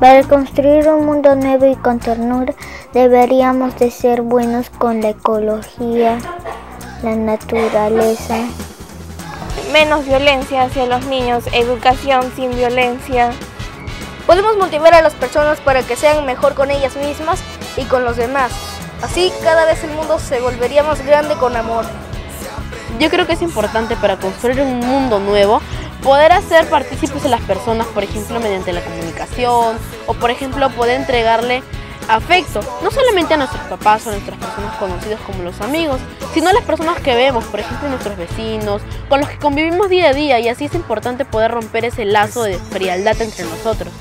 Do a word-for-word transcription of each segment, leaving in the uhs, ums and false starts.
Para construir un mundo nuevo y con ternura, deberíamos de ser buenos con la ecología, la naturaleza. Menos violencia hacia los niños, educación sin violencia. Podemos motivar a las personas para que sean mejor con ellas mismas y con los demás. Así cada vez el mundo se volvería más grande con amor. Yo creo que es importante para construir un mundo nuevo poder hacer partícipes a las personas, por ejemplo, mediante la comunicación o, por ejemplo, poder entregarle afecto, no solamente a nuestros papás o a nuestras personas conocidas como los amigos, sino a las personas que vemos, por ejemplo, nuestros vecinos, con los que convivimos día a día, y así es importante poder romper ese lazo de frialdad entre nosotros.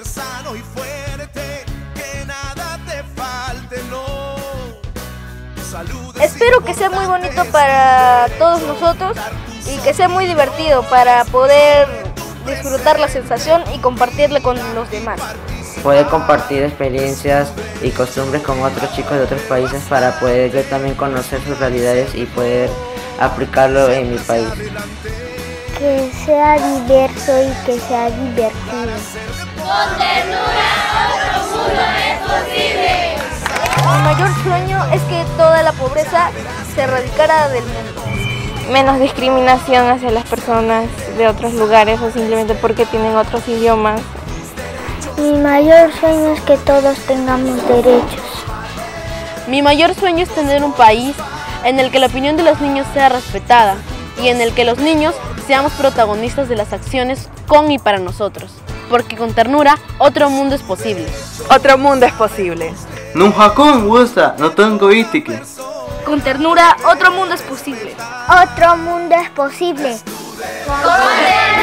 Espero que sea muy bonito para todos nosotros y que sea muy divertido para poder disfrutar la sensación y compartirla con los demás. Poder compartir experiencias y costumbres con otros chicos de otros países para poder yo también conocer sus realidades y poder aplicarlo en mi país. Que sea diverso y que sea divertido. Con ternura, otro mundo es posible. Mi mayor sueño es que toda la pobreza se erradicara del mundo. Menos discriminación hacia las personas de otros lugares o simplemente porque tienen otros idiomas. Mi mayor sueño es que todos tengamos derechos. Mi mayor sueño es tener un país en el que la opinión de los niños sea respetada y en el que los niños seamos protagonistas de las acciones con y para nosotros. Porque con ternura, otro mundo es posible. Otro mundo es posible. Con ternura, otro mundo es posible. Otro mundo es posible. Con ternura.